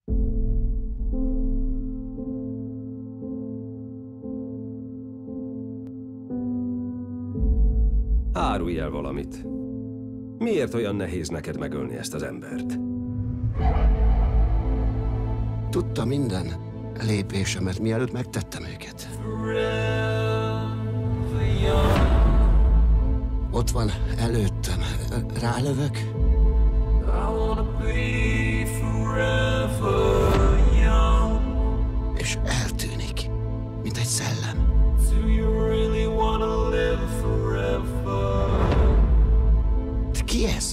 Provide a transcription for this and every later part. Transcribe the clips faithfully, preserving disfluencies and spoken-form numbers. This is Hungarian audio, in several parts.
Árulj el valamit. Miért olyan nehéz neked megölni ezt az embert? Tudta minden lépésemet, mielőtt megtettem őket. Ott van előttem. Rálövök? És eltűnik, mint egy szellem. De ki ez?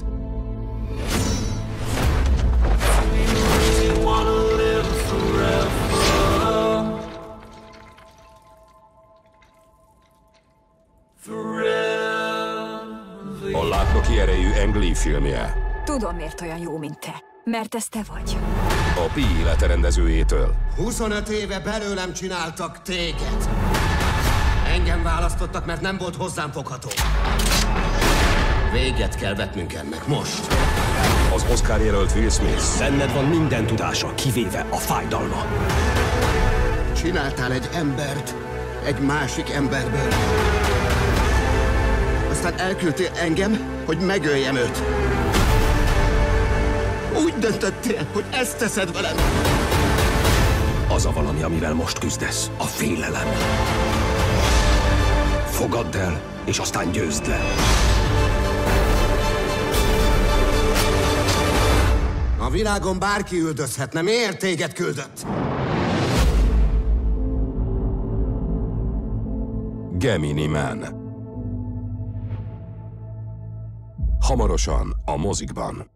A látnoki erejű Ang Lee filmje. Tudom, miért olyan jó, mint te. Mert ez te vagy. A Pi életrendezőjétől. huszonöt éve belőlem csináltak téged. Engem választottak, mert nem volt hozzám fogható. Véget kell vetnünk ennek most. Az Oscar jelölt Will Smith. Benned van minden tudása, kivéve a fájdalma. Csináltál egy embert egy másik emberből. Aztán elküldtél engem, hogy megöljem őt. Úgy döntöttél, hogy ezt teszed velem. Az a valami, amivel most küzdesz, a félelem. Fogadd el, és aztán győzd le. A világon bárki üldözhetne, miért téged küldött? Gemini Man. Hamarosan a mozikban.